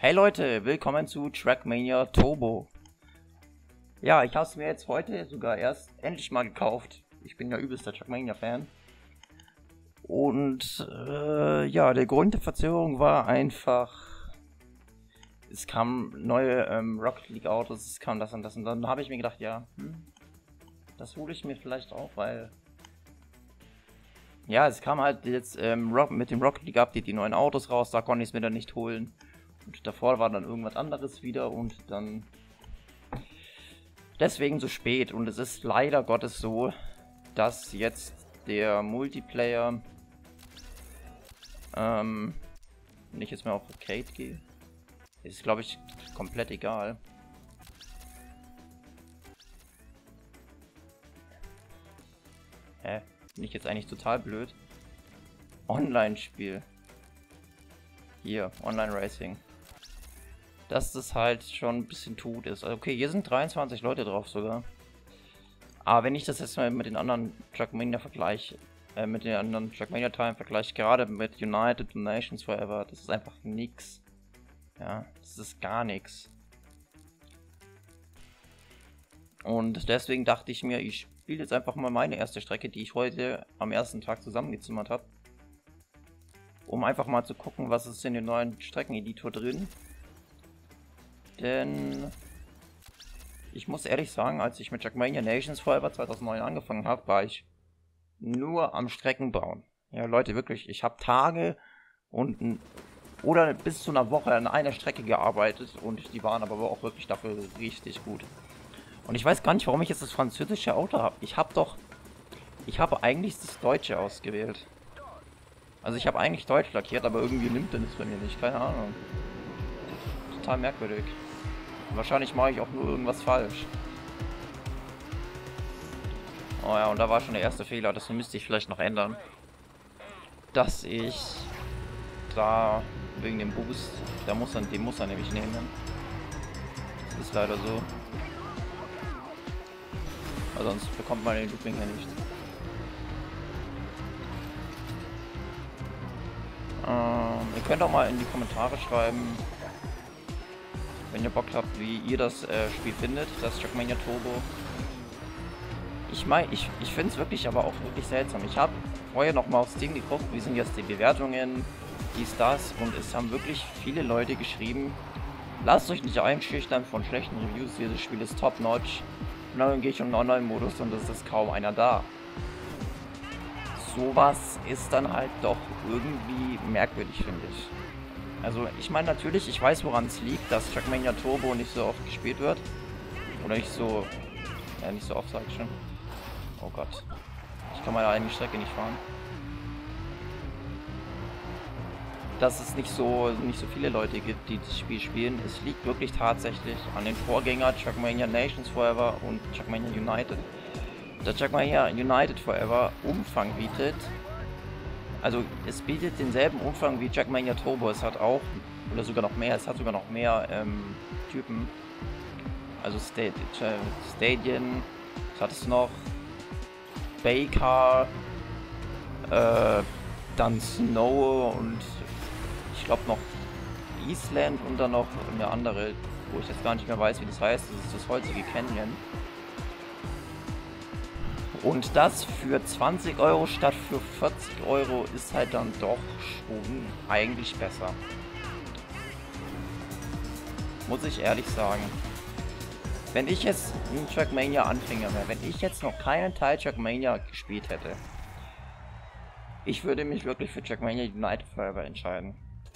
Hey Leute, willkommen zu Trackmania Turbo. Ja, ich habe es mir jetzt heute sogar erst endlich mal gekauft. Ich bin ja übelster Trackmania-Fan. Und ja, der Grund der Verzögerung war einfach, es kamen neue Rocket League Autos, es kam das und das. Und dann habe ich mir gedacht, ja, das hole ich mir vielleicht auch, weil... Ja, es kam halt jetzt mit dem Rocket League Update die neuen Autos raus, da konnte ich es mir dann nicht holen. Und davor war dann irgendwas anderes wieder und dann deswegen so spät. Und es ist leider Gottes so, dass jetzt der Multiplayer, wenn ich jetzt mal auf Arcade gehe, ist glaube ich komplett egal. Bin ich jetzt eigentlich total blöd? Online-Spiel. Hier, Online-Racing. Dass das halt schon ein bisschen tot ist. Also okay, hier sind 23 Leute drauf sogar. Aber wenn ich das jetzt mal mit den anderen Trackmania vergleiche, mit den anderen Trackmania-Teilen vergleiche, gerade mit United und Nations Forever, das ist einfach nix. Ja, das ist gar nichts. Und deswegen dachte ich mir, ich spiele jetzt einfach mal meine erste Strecke, die ich heute am ersten Tag zusammengezimmert habe. Um einfach mal zu gucken, was ist in dem neuen Streckeneditor drin. Denn ich muss ehrlich sagen, als ich mit Trackmania Nations Forever 2009 angefangen habe, war ich nur am Strecken bauen. Ja Leute, wirklich, ich habe Tage oder bis zu einer Woche an einer Strecke gearbeitet und die waren aber auch wirklich dafür richtig gut. Und ich weiß gar nicht, warum ich jetzt das französische Auto habe. Ich habe eigentlich das Deutsche ausgewählt. Also ich habe eigentlich Deutsch lackiert, aber irgendwie nimmt es bei mir nicht, keine Ahnung. Total merkwürdig. Wahrscheinlich mache ich auch nur irgendwas falsch. Oh ja, und da war schon der erste Fehler, das müsste ich vielleicht noch ändern. Dass ich da wegen dem Boost, den muss er nämlich nehmen. Das ist leider so. Weil sonst bekommt man den Looping ja nicht. Ihr könnt auch mal in die Kommentare schreiben, wenn ihr Bock habt, wie ihr das Spiel findet, das Trackmania Turbo. Ich meine, ich finde es wirklich aber auch wirklich seltsam. Ich habe vorher noch mal auf Steam geguckt, wie sind jetzt die Bewertungen, dies, das, und es haben wirklich viele Leute geschrieben, lasst euch nicht einschüchtern von schlechten Reviews, dieses Spiel ist top-notch. Und dann gehe ich in den Online-Modus und es ist kaum einer da. Sowas ist dann halt doch irgendwie merkwürdig, finde ich. Also ich meine natürlich, ich weiß, woran es liegt, dass Trackmania Turbo nicht so oft gespielt wird. Oder nicht so... Ja, nicht so oft, sag ich schon. Oh Gott. Ich kann meine eigene Strecke nicht fahren. Dass es nicht so viele Leute gibt, die das Spiel spielen. Es liegt wirklich tatsächlich an den Vorgänger Trackmania Nations Forever und Trackmania United. Der Trackmania United Forever Umfang bietet, also es bietet denselben Umfang wie Trackmania Turbo, es hat auch, oder sogar noch mehr, es hat sogar noch mehr Typen, also Stadien, es hat es noch, Baycar, dann Snow und ich glaube noch Island und dann noch eine andere, wo ich jetzt gar nicht mehr weiß, wie das heißt, das ist das holzige Canyon. Und das für 20 Euro statt für 40 Euro ist halt dann doch schon eigentlich besser. Muss ich ehrlich sagen. Wenn ich jetzt ein Trackmania Anfänger wäre, wenn ich jetzt noch keinen Teil Trackmania gespielt hätte, ich würde mich wirklich für Trackmania United Forever entscheiden.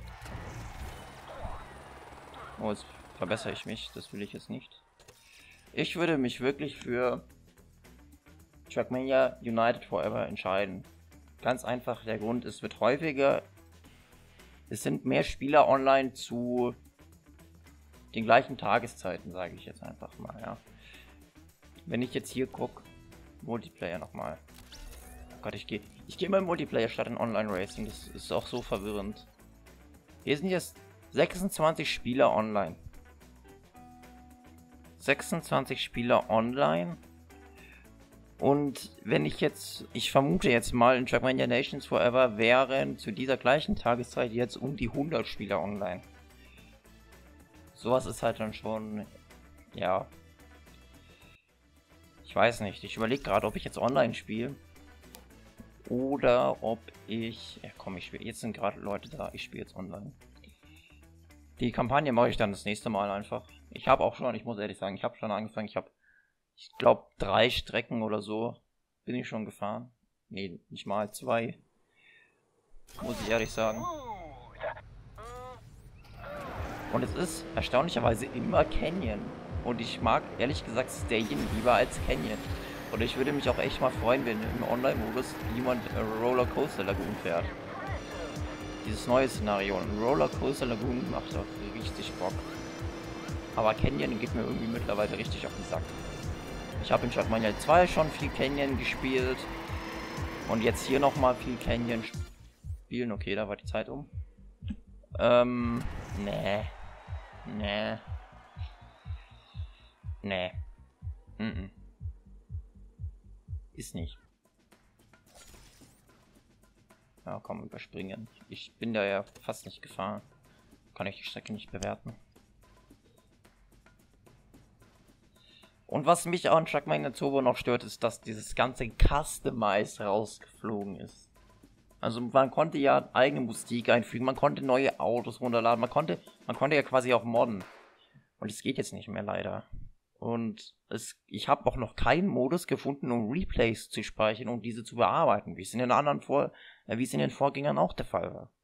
Oh, jetzt verbessere ich mich, das will ich jetzt nicht. Ich würde mich wirklich für Trackmania United Forever entscheiden. Ganz einfach, der Grund, es wird häufiger, es sind mehr Spieler online zu den gleichen Tageszeiten, sage ich jetzt einfach mal, ja. Wenn ich jetzt hier gucke, Multiplayer nochmal. Oh Gott, ich gehe mal im Multiplayer statt in Online Racing, das ist auch so verwirrend. Hier sind jetzt 26 Spieler online. 26 Spieler online. Und wenn ich vermute jetzt mal, in Trackmania Nations Forever wären zu dieser gleichen Tageszeit jetzt um die 100 Spieler online. sowas ist halt dann schon, ja, ich weiß nicht. Ich überlege gerade, ob ich jetzt online spiele oder ob ich, ja komm, ich spiele, jetzt sind gerade Leute da, ich spiele jetzt online. Die Kampagne mache ich dann das nächste Mal einfach. Ich habe auch schon, ich muss ehrlich sagen, ich habe schon angefangen, ich glaube 3 Strecken oder so bin ich schon gefahren. Nee, nicht mal 2. Muss ich ehrlich sagen. Und es ist erstaunlicherweise immer Canyon. Und ich mag ehrlich gesagt Stallion lieber als Canyon. Und ich würde mich auch echt mal freuen, wenn im Online-Modus jemand Rollercoaster Lagoon fährt. Dieses neue Szenario. Und Rollercoaster Lagoon macht doch richtig Bock. Aber Canyon geht mir irgendwie mittlerweile richtig auf den Sack. Ich habe in Trackmania 2 schon viel Canyon gespielt. Und jetzt hier nochmal viel Canyon spielen. Okay, da war die Zeit um. Nee. Nee. Nee. Ist nicht. Ja, komm, überspringen. Ich bin da ja fast nicht gefahren. Kann ich die Strecke nicht bewerten. Und was mich auch in Trackmania Turbo noch stört, ist, dass dieses ganze Customize rausgeflogen ist. Also man konnte ja eigene Musik einfügen, man konnte neue Autos runterladen, man konnte ja quasi auch modden. Und es geht jetzt nicht mehr leider. Und ich habe auch noch keinen Modus gefunden, um Replays zu speichern und diese zu bearbeiten, wie es in den Vorgängern auch der Fall war.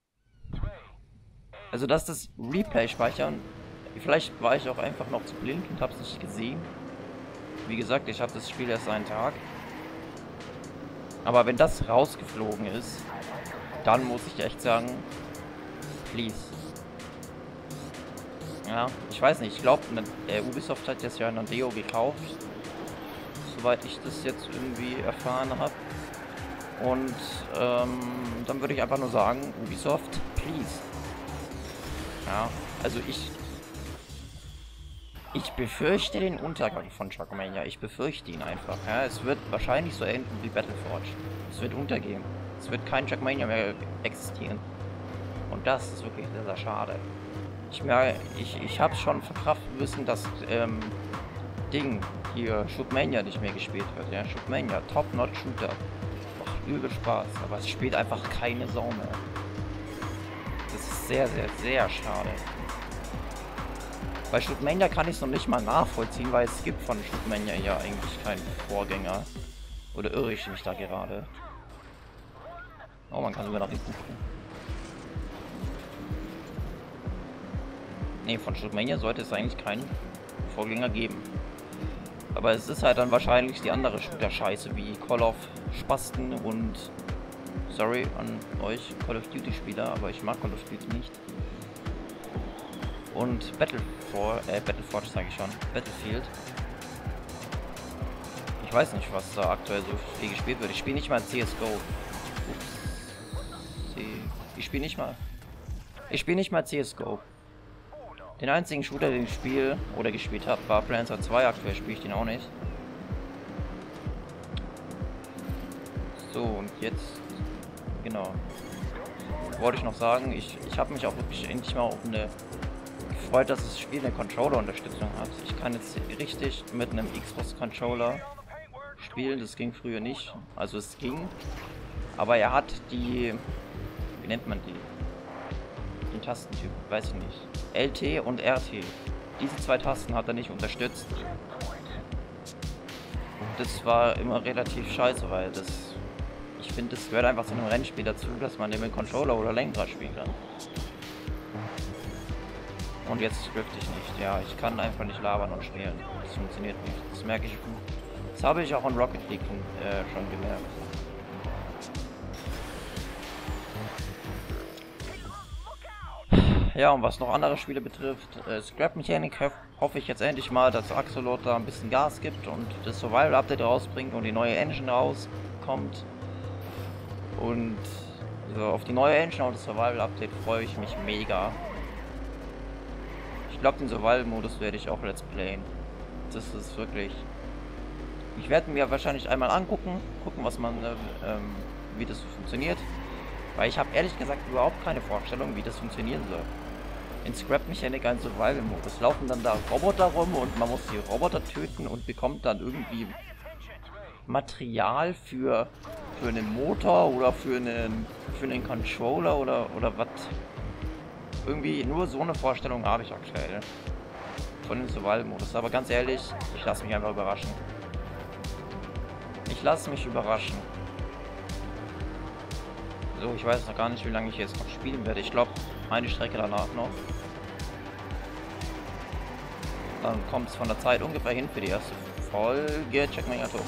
Also dass das Replay speichern, vielleicht war ich auch einfach noch zu blind und habe es nicht gesehen. Wie gesagt, ich habe das Spiel erst einen Tag. Aber wenn das rausgeflogen ist, dann muss ich echt sagen, please. Ja, ich weiß nicht, ich glaube, Ubisoft hat jetzt ja Nadeo gekauft, soweit ich das jetzt irgendwie erfahren habe. Und dann würde ich einfach nur sagen, Ubisoft, please. Ja, also ich befürchte den Untergang von Trackmania. Ich befürchte ihn einfach. Ja, es wird wahrscheinlich so enden wie Battleforge. Es wird untergehen. Es wird kein Trackmania mehr existieren. Und das ist wirklich sehr, sehr schade. Ich habe schon verkraften müssen, dass Ding hier Shootmania nicht mehr gespielt wird. Ja, Shootmania, Top-Notch Shooter. Macht übel Spaß, aber es spielt einfach keine Sau mehr. Das ist sehr, sehr, sehr schade. Bei Shootmania kann ich es noch nicht mal nachvollziehen, weil es gibt von Shootmania ja eigentlich keinen Vorgänger. Oder irre ich mich da gerade? Oh, man kann sogar noch nicht buchen. Ne, von Shootmania sollte es eigentlich keinen Vorgänger geben. Aber es ist halt dann wahrscheinlich die andere Shooter-Scheiße wie Call of Spasten und... Sorry an euch Call of Duty-Spieler, aber ich mag Call of Duty nicht. Und Battleforge sage ich schon, Battlefield. Ich weiß nicht, was da aktuell so viel gespielt wird. Ich spiele nicht mal CSGO. Ich spiele nicht mal CSGO. Den einzigen Shooter, den ich spiele oder gespielt habe, war Planter 2. Aktuell spiele ich den auch nicht. So, und jetzt, genau. Wollte ich noch sagen, ich habe mich auch wirklich endlich mal auf eine gefreut, dass das Spiel eine Controller-Unterstützung hat. Ich kann jetzt richtig mit einem Xbox-Controller spielen. Das ging früher nicht. Also es ging. Aber er hat die... Wie nennt man die? Den Tastentyp, weiß ich nicht. LT und RT. Diese 2 Tasten hat er nicht unterstützt. Das war immer relativ scheiße, weil das... Ich finde, das gehört einfach zu einem Rennspiel dazu, dass man mit Controller oder Lenkrad spielen kann. Und jetzt drifte ich nicht. Ja, ich kann einfach nicht labern und spielen. Das funktioniert nicht. Das merke ich. Das habe ich auch in Rocket League schon gemerkt. Ja, und was noch andere Spiele betrifft, Scrap Mechanic hoffe ich jetzt endlich mal, dass Axolot da ein bisschen Gas gibt und das Survival Update rausbringt und die neue Engine rauskommt. Und so, auf die neue Engine und das Survival Update freue ich mich mega. Ich glaube, den Survival-Modus werde ich auch let's playen. Das ist wirklich... Ich werde mir wahrscheinlich einmal angucken, was man, wie das so funktioniert. Weil ich habe ehrlich gesagt überhaupt keine Vorstellung, wie das funktionieren soll. in Scrap-Mechanik ein Survival-Modus. Laufen dann da Roboter rum und man muss die Roboter töten und bekommt dann irgendwie Material für einen Motor oder für einen Controller oder was. Irgendwie nur so eine Vorstellung habe ich aktuell von dem Survival-Modus. Aber ganz ehrlich, ich lasse mich einfach überraschen. Ich lasse mich überraschen. So, ich weiß noch gar nicht, wie lange ich jetzt noch spielen werde. Ich glaube, eine Strecke danach noch. Dann kommt es von der Zeit ungefähr hin für die erste Folge. Check mal Turbo.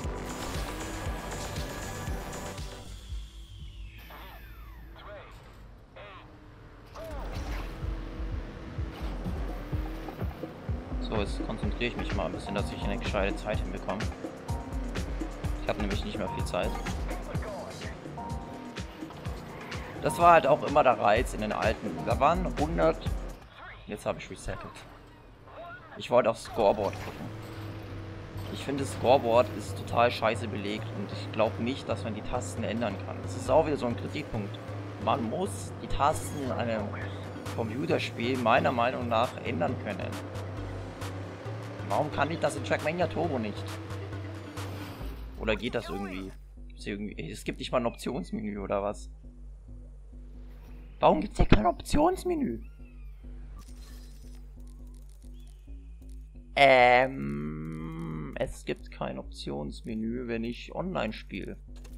So, jetzt konzentriere ich mich mal ein bisschen, dass ich eine gescheite Zeit hinbekomme. Ich habe nämlich nicht mehr viel Zeit. Das war halt auch immer der Reiz in den alten. Da waren 100. Jetzt habe ich resettet. Ich wollte aufs Scoreboard gucken. Ich finde, das Scoreboard ist total scheiße belegt und ich glaube nicht, dass man die Tasten ändern kann. Das ist auch wieder so ein Kritikpunkt. Man muss die Tasten in einem Computerspiel meiner Meinung nach ändern können. Warum kann ich das in Trackmania Turbo nicht? Oder geht das irgendwie? Es gibt nicht mal ein Optionsmenü oder was? Warum gibt es hier kein Optionsmenü? Es gibt kein Optionsmenü, wenn ich online spiele.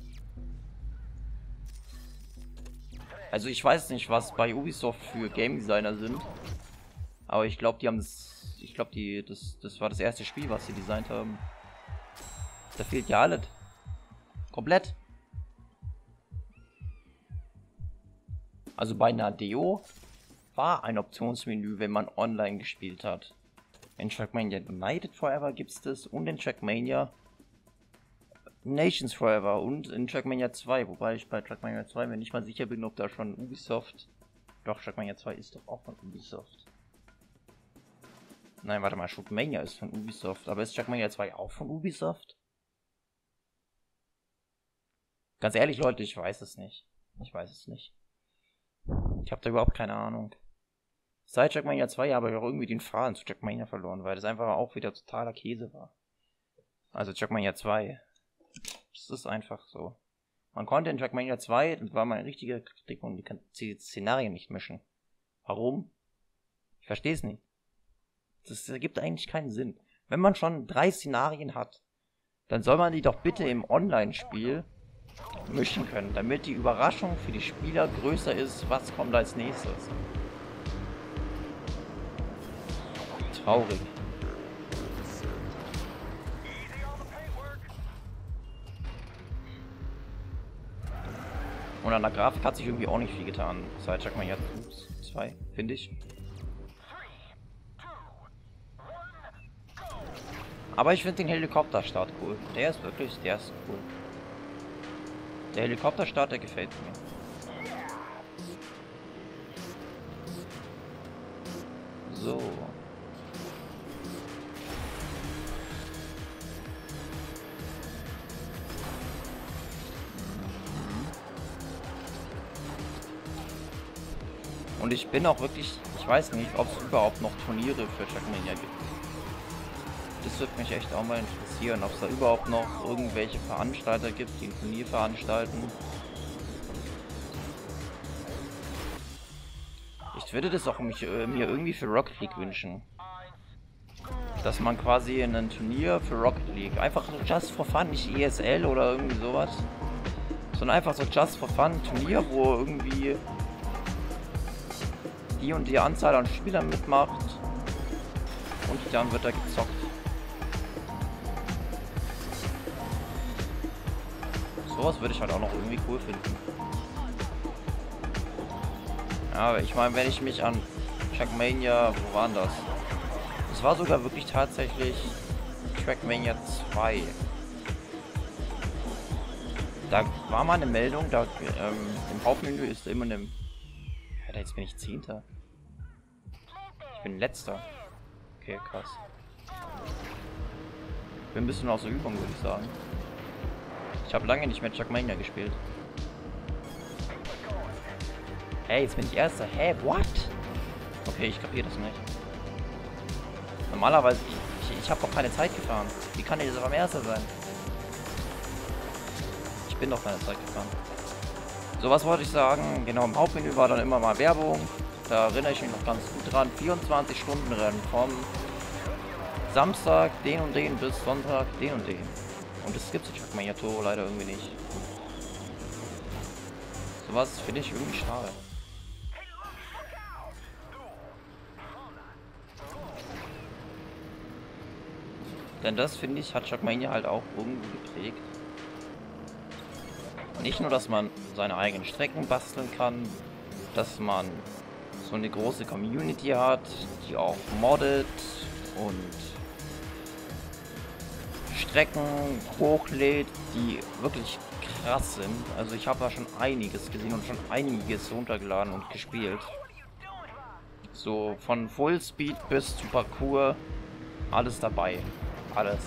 Also ich weiß nicht, was bei Ubisoft für Game Designer sind. Aber ich glaube, die haben das... Ich glaube, das war das erste Spiel, was sie designt haben. Da fehlt ja alles. Komplett. Also bei Nadeo war ein Optionsmenü, wenn man online gespielt hat. In Trackmania United Forever gibt es das und in Trackmania Nations Forever und in Trackmania 2, wobei ich bei Trackmania 2 mir nicht mal sicher bin, ob da schon Ubisoft... Doch, Trackmania 2 ist doch auch von Ubisoft. Nein, warte mal, Shootmania ist von Ubisoft, aber ist Trackmania 2 auch von Ubisoft? Ganz ehrlich, Leute, ich weiß es nicht. Ich weiß es nicht. Ich habe da überhaupt keine Ahnung. Seit Trackmania 2 habe ich auch irgendwie den Faden zu Trackmania verloren, weil das einfach auch wieder totaler Käse war. Also Trackmania 2. Das ist einfach so. Man konnte in Trackmania 2, das war meine richtige Kritik, und die Szenarien nicht mischen. Warum? Ich verstehe es nicht. Das ergibt eigentlich keinen Sinn. Wenn man schon 3 Szenarien hat, dann soll man die doch bitte im Online-Spiel mischen können, damit die Überraschung für die Spieler größer ist, was kommt als nächstes. Traurig. Und an der Grafik hat sich irgendwie auch nicht viel getan. Seit Trackmania 2, finde ich. Aber ich finde den Helikopterstart cool. Der ist cool. Der Helikopterstart, der gefällt mir. So. Und ich bin auch wirklich, ich weiß nicht, ob es überhaupt noch Turniere für Trackmania gibt. Das würde mich echt auch mal interessieren, ob es da überhaupt noch irgendwelche Veranstalter gibt, die ein Turnier veranstalten. Ich würde das auch mir irgendwie für Rocket League wünschen. Dass man quasi in ein Turnier für Rocket League, einfach so just for fun, nicht ESL oder irgendwie sowas, sondern einfach so just for fun Turnier, wo irgendwie die und die Anzahl an Spielern mitmacht und dann wird da gezockt. Sowas würde ich halt auch noch irgendwie cool finden. Ja, aber ich meine, wenn ich mich an Trackmania, wo waren das? Es war sogar wirklich tatsächlich Trackmania 2. Da war mal eine Meldung, da im Hauptmenü ist immer eine... Alter, jetzt bin ich 10. Ich bin letzter. Okay, krass. Ich bin ein bisschen aus der Übung, würde ich sagen. Ich habe lange nicht mehr Trackmania gespielt. Hey, jetzt bin ich Erster. Hä, what? Okay, ich kapiere das nicht. Normalerweise, ich habe doch keine Zeit gefahren. Wie kann ich das am erster sein? Ich bin doch keine Zeit gefahren. So, was wollte ich sagen? Genau, im Hauptmenü war dann immer mal Werbung. Da erinnere ich mich noch ganz gut dran. 24-Stunden-Rennen vom Samstag den und den bis Sonntag den und den. Und das gibt es in Trackmania Turbo leider irgendwie nicht. Sowas finde ich irgendwie schade. Denn das, finde ich, hat Trackmania halt auch irgendwie geprägt. Nicht nur, dass man seine eigenen Strecken basteln kann, dass man so eine große Community hat, die auch moddet und Strecken hochlädt, die wirklich krass sind. Also ich habe da schon einiges gesehen und schon einiges runtergeladen und gespielt. So von Fullspeed bis zu Parkour, alles dabei. Alles.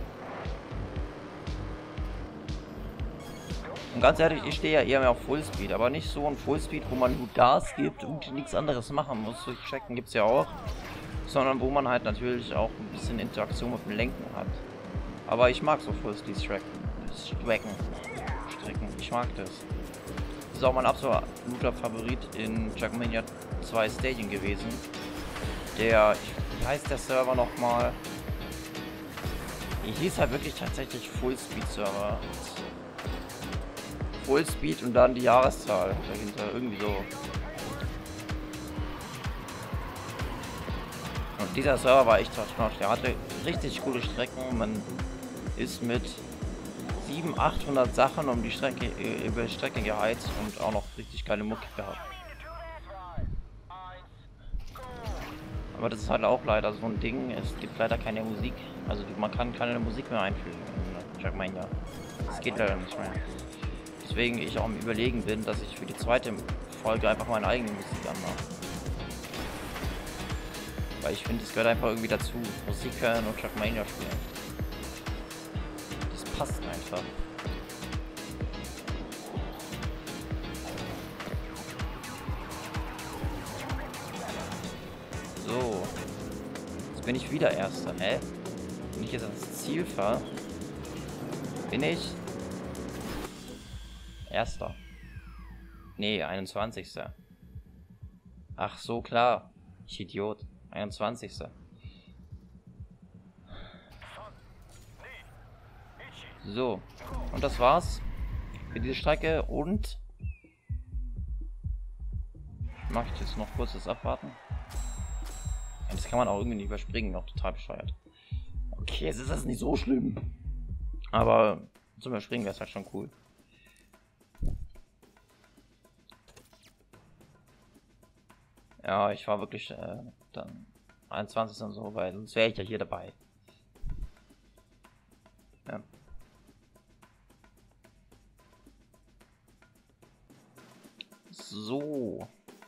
Und ganz ehrlich, ich stehe ja eher mehr auf Fullspeed, aber nicht so ein Fullspeed, wo man nur Gas gibt und nichts anderes machen muss. Durch Strecken gibt es ja auch. Sondern wo man halt natürlich auch ein bisschen Interaktion mit dem Lenken hat. Aber ich mag so Fullspeed-Strecken. Ich mag das. Das ist auch mein absoluter Favorit in Trackmania 2 Stadium gewesen. Der, wie heißt der Server nochmal? Ich hieß halt wirklich tatsächlich Fullspeed-Server. Fullspeed und dann die Jahreszahl dahinter, irgendwie so. Und dieser Server war echt top-notch. Der hatte richtig coole Strecken. Man ist mit 700, 800 Sachen um die Strecke, über die Strecke geheizt und auch noch richtig geile Mucke gehabt. Aber das ist halt auch leider so ein Ding. Es gibt leider keine Musik. Also man kann keine Musik mehr einfügen in Trackmania. Das geht leider nicht mehr. Deswegen ich auch am Überlegen bin, dass ich für die zweite Folge einfach meine eigene Musik anmache. Weil ich finde, es gehört einfach irgendwie dazu. Musik hören und Trackmania spielen. Das passt einfach. So. Jetzt bin ich wieder Erster, hä? Wenn ich jetzt ans Ziel fahre, bin ich Erster. Nee, 21. Ach so, klar. Ich Idiot. 21. So. Und das war's für diese Strecke. Und mache ich jetzt noch kurz das Abwarten. Ja, das kann man auch irgendwie nicht überspringen. Noch total bescheuert. Okay, jetzt ist das nicht so schlimm. Aber zum Überspringen wäre es halt schon cool. Ja, ich war wirklich dann 21 und so, weil sonst wäre ich ja hier dabei. Ja. So.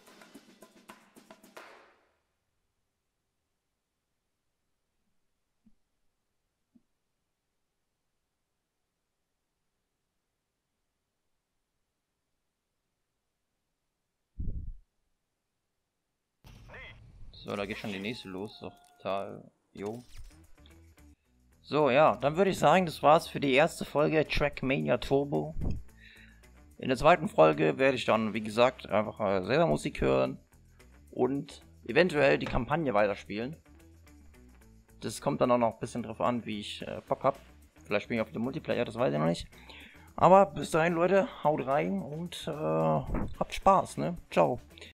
So, da geht schon die nächste los. Doch, total. Jo. So, ja, dann würde ich sagen, das war's für die erste Folge Trackmania Turbo. In der zweiten Folge werde ich dann, wie gesagt, einfach selber Musik hören und eventuell die Kampagne weiterspielen. Das kommt dann auch noch ein bisschen drauf an, wie ich Bock habe. Vielleicht spiele ich auf dem Multiplayer, das weiß ich noch nicht. Aber bis dahin, Leute, haut rein und habt Spaß, ne? Ciao.